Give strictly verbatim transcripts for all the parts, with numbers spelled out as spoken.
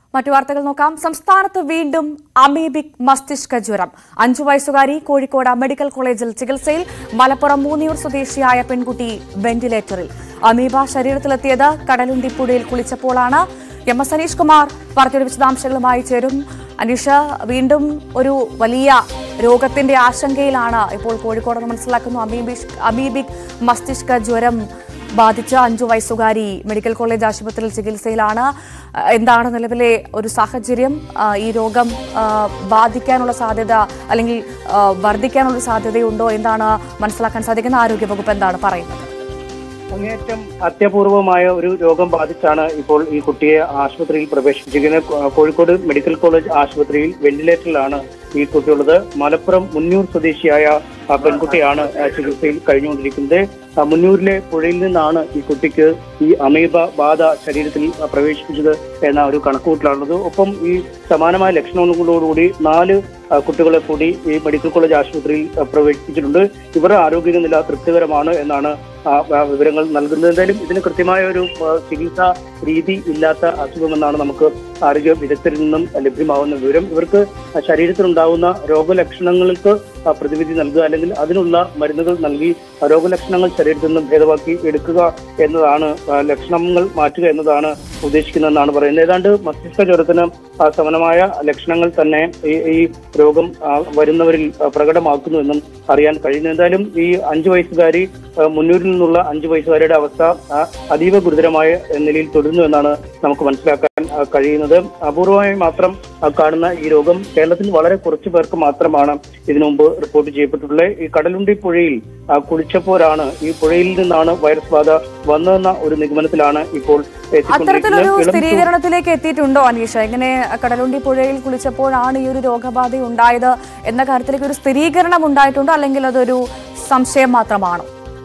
മറ്റു വാർത്തകൾ നോക്കാം. സംസ്ഥാനത്ത് വീണ്ടും അമീബിക് മസ്തിഷ്ക ജ്വരം. അഞ്ചു വയസ്സുകാരി കോഴിക്കോട് മെഡിക്കൽ കോളേജിൽ ചികിത്സയിൽ. മലപ്പുറം മൂന്നിയൂർ സ്വദേശിയായ പെൺകുട്ടി വെന്റിലേറ്ററിൽ. അമീബ ശരീരത്തിലെത്തിയത് കടലുണ്ടിപ്പുഴയിൽ കുളിച്ചപ്പോഴാണ്. എം എസ് അനീഷ് കുമാർ വാർത്തയുടെ വിശദാംശങ്ങളുമായി ചേരും. അനീഷ്, വീണ്ടും ഒരു വലിയ രോഗത്തിന്റെ ആശങ്കയിലാണ് ഇപ്പോൾ കോഴിക്കോട് മനസ്സിലാക്കുന്നു. അമീബിക് അമീബിക് മസ്തിഷ്ക ജ്വരം ബാധിച്ച അഞ്ചു വയസ്സുകാരി മെഡിക്കൽ കോളേജ് ആശുപത്രിയിൽ ചികിത്സയിലാണ്. എന്താണ് നിലവിലെ ഒരു സാഹചര്യം? ഈ രോഗം ബാധിക്കാനുള്ള സാധ്യത അല്ലെങ്കിൽ വർദ്ധിക്കാനുള്ള സാധ്യതയുണ്ടോ? എന്താണ് മനസ്സിലാക്കാൻ സാധിക്കുന്ന? ആരോഗ്യവകുപ്പ് എന്താണ് പറയുന്നത്? അങ്ങേയറ്റം അത്യപൂർവമായ ഒരു രോഗം ബാധിച്ചാണ് ഇപ്പോൾ ഈ കുട്ടിയെ ആശുപത്രിയിൽ പ്രവേശിപ്പിച്ചിരിക്കുന്നത്. കോഴിക്കോട് മെഡിക്കൽ കോളേജ് ആശുപത്രിയിൽ വെന്റിലേറ്ററിലാണ് ഈ കുട്ടിയുള്ളത്. മലപ്പുറം മുന്നൂർ സ്വദേശിയായ പെൺകുട്ടിയാണ് ചികിത്സയിൽ കഴിഞ്ഞുകൊണ്ടിരിക്കുന്നത്. മുന്നൂരിലെ പുഴയിൽ നിന്നാണ് ഈ കുട്ടിക്ക് ഈ അമീബ ബാധ ശരീരത്തിൽ പ്രവേശിപ്പിച്ചത് എന്ന ഒരു കണക്കുകൂട്ടലാണുള്ളത്. ഒപ്പം ഈ സമാനമായ ലക്ഷണങ്ങളോടുകൂടി നാല് കുട്ടികളെ കൂടി ഈ മെഡിക്കൽ കോളേജ് ആശുപത്രിയിൽ പ്രവേശിപ്പിച്ചിട്ടുണ്ട്. ഇവരുടെ ആരോഗ്യനില തൃപ്തികരമാണ് എന്നാണ് വിവരങ്ങൾ നൽകുന്നത്. എന്തായാലും ഇതിന് കൃത്യമായ ഒരു ചികിത്സാ രീതി ഇല്ലാത്ത അസുഖമെന്നാണ് നമുക്ക് ആരോഗ്യ വിദഗ്ധരിൽ നിന്നും ലഭ്യമാവുന്ന വിവരം. ഇവർക്ക് ശരീരത്തിലുണ്ടാകുന്ന രോഗലക്ഷണങ്ങൾക്ക് പ്രതിവിധി നൽകുക അല്ലെങ്കിൽ അതിനുള്ള മരുന്നുകൾ നൽകി രോഗലക്ഷണങ്ങൾ ശരീരത്തിൽ നിന്നും ഭേദമാക്കി എടുക്കുക എന്നതാണ്, ലക്ഷണങ്ങൾ മാറ്റുക എന്നതാണ് ഉദ്ദേശിക്കുന്നതെന്നാണ് പറയുന്നത്. ഏതാണ്ട് മസ്തിഷ്ക ജ്വരത്തിന് സമാനമായ ലക്ഷണങ്ങൾ തന്നെ ഈ ഈ രോഗം വരുന്നവരിൽ പ്രകടമാക്കുന്നുവെന്നും അറിയാൻ കഴിയുന്നു. എന്തായാലും ഈ അഞ്ചു വയസ്സുകാരി മുന്നൂരിൽ നിന്നുള്ള അഞ്ചു വയസ്സുകാരിയുടെ അവസ്ഥ അതീവ ഗുരുതരമായ നിലയിൽ തുടരുന്നു എന്നാണ് നമുക്ക് മനസ്സിലാക്കാൻ കഴിയുന്നത്. അപൂർവമായി മാത്രം കാണുന്ന ഈ രോഗം കേരളത്തിൽ വളരെ കുറച്ചു പേർക്ക് മാത്രമാണ് ഇതിനു മുമ്പ് റിപ്പോർട്ട് ചെയ്യപ്പെട്ടിട്ടുള്ളത്. ഈ കടലുണ്ടി പുഴയിൽ കുളിച്ചപ്പോഴാണ്, ഈ പുഴയിൽ നിന്നാണ് വൈറസ് ബാധ വന്നതെന്ന ഒരു നിഗമനത്തിലാണ് ഇപ്പോൾ അത്തരത്തിലൊരു സ്ഥിരീകരണത്തിലേക്ക് എത്തിയിട്ടുണ്ടോ അനീഷ? എങ്ങനെ കടലുണ്ടി പുഴയിൽ കുളിച്ചപ്പോഴാണ് ഈ ഒരു രോഗബാധ ഉണ്ടായത് എന്ന കാര്യത്തിലേക്ക് ഒരു സ്ഥിരീകരണം ഉണ്ടായിട്ടുണ്ടോ, അല്ലെങ്കിൽ അതൊരു സംശയം മാത്രമാണോ?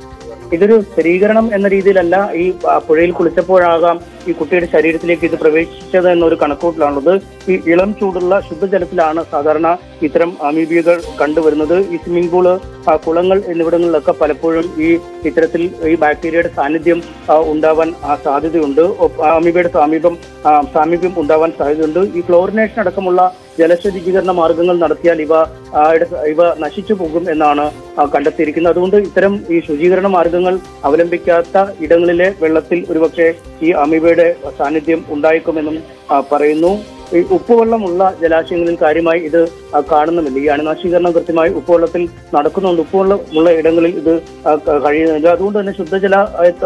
ഇതൊരു സ്ഥിരീകരണം എന്ന രീതിയിലല്ല. ഈ പുഴയിൽ കുളിച്ചപ്പോഴാകാം ഈ കുട്ടിയുടെ ശരീരത്തിലേക്ക് ഇത് പ്രവേശിച്ചത് എന്നൊരു കണക്കൂട്ടലാണുള്ളത്. ഈ ഇളം ചൂടുള്ള ശുദ്ധജലത്തിലാണ് സാധാരണ ഇത്തരം അമീബിയകൾ കണ്ടുവരുന്നത്. ഈ സ്വിമ്മിംഗ് പൂള്, കുളങ്ങൾ എന്നിവിടങ്ങളിലൊക്കെ പലപ്പോഴും ഈ ഇത്തരത്തിൽ ഈ ബാക്ടീരിയയുടെ സാന്നിധ്യം ഉണ്ടാവാൻ സാധ്യതയുണ്ട്. അമീബയുടെ സാമീപം സാമീപ്യം ഉണ്ടാവാൻ സാധ്യതയുണ്ട്. ഈ ക്ലോറിനേഷൻ അടക്കമുള്ള ജലശുദ്ധീകരണ മാർഗങ്ങൾ നടത്തിയാൽ ഇവ ഇവ നശിച്ചു പോകും എന്നാണ് കണ്ടെത്തിയിരിക്കുന്നത്. അതുകൊണ്ട് ഇത്തരം ഈ ശുചീകരണ മാർഗങ്ങൾ അവലംബിക്കാത്ത ഇടങ്ങളിലെ വെള്ളത്തിൽ ഒരുപക്ഷെ ഈ അമീബയുടെ സാന്നിധ്യം ഉണ്ടായേക്കുമെന്നും പറയുന്നു. ഈ ഉപ്പുവെള്ളമുള്ള ജലാശയങ്ങളിൽ കാര്യമായി ഇത് കാണുന്നുമില്ല. ഈ അണുനാശീകരണം കൃത്യമായി ഉപ്പുവെള്ളത്തിൽ നടക്കുന്നുണ്ട്. ഉപ്പുവെള്ളമുള്ള ഇടങ്ങളിൽ ഇത് കഴിയുന്നില്ല. അതുകൊണ്ട് തന്നെ ശുദ്ധജല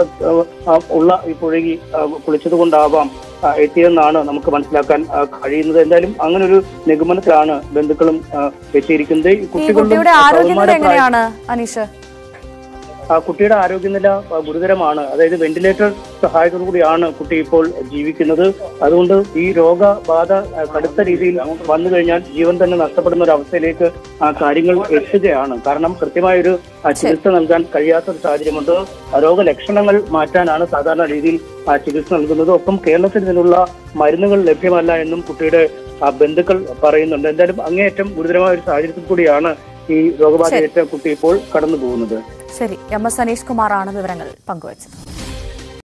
ഉള്ള ഈ പുഴകി കുളിച്ചത് കൊണ്ടാവാം എത്തിയെന്നാണ് നമുക്ക് മനസ്സിലാക്കാൻ കഴിയുന്നത്. എന്തായാലും അങ്ങനെ ഒരു നിഗമനത്തിലാണ് ബന്ധുക്കളും എത്തിയിരിക്കുന്നത്. കുട്ടികളുടെ ആരോഗ്യനില എങ്ങനെയാണ് അനീഷ്? കുട്ടിയുടെ ആരോഗ്യനില ഗുരുതരമാണ്. അതായത് വെന്റിലേറ്റർ സഹായത്തോടു കൂടിയാണ് കുട്ടി ഇപ്പോൾ ജീവിക്കുന്നത്. അതുകൊണ്ട് ഈ രോഗബാധ കടുത്ത രീതിയിൽ വന്നു കഴിഞ്ഞാൽ ജീവൻ തന്നെ നഷ്ടപ്പെടുന്ന ഒരു അവസ്ഥയിലേക്ക് കാര്യങ്ങൾ എത്തുകയാണ്. കാരണം കൃത്യമായൊരു ചികിത്സ നൽകാൻ കഴിയാത്ത ഒരു സാഹചര്യമുണ്ട്. രോഗലക്ഷണങ്ങൾ മാറ്റാനാണ് സാധാരണ രീതിയിൽ ചികിത്സ നൽകുന്നത്. ഒപ്പം കേരളത്തിൽ നിന്നുള്ള മരുന്നുകൾ ലഭ്യമല്ല എന്നും കുട്ടിയുടെ ബന്ധുക്കൾ പറയുന്നുണ്ട്. എന്തായാലും അങ്ങേയറ്റം ഗുരുതരമായ ഒരു സാഹചര്യത്തിൽ കൂടിയാണ് ഈ രോഗബാധയേറ്റ കുട്ടി ഇപ്പോൾ കടന്നു പോകുന്നത്. ശരി, എം എസ് അനീഷ് കുമാറാണ് വിവരങ്ങൾ പങ്കുവച്ചത്.